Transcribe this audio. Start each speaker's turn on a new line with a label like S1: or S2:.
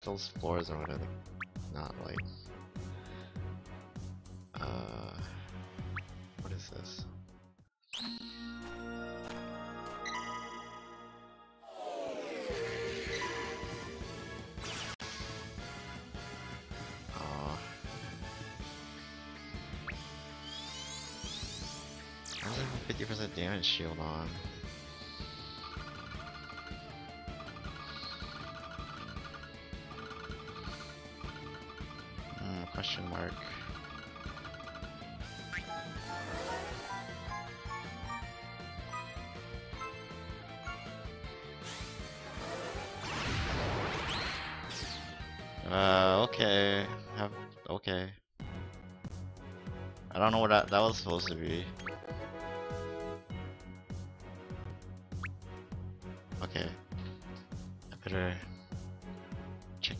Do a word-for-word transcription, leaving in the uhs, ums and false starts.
S1: those floors are gonna not like. Uh, what is this? Oh. I was having fifty percent damage shield on. Hmm, question mark. Uh, okay. Have okay. I don't know what that that was supposed to be. Okay. I better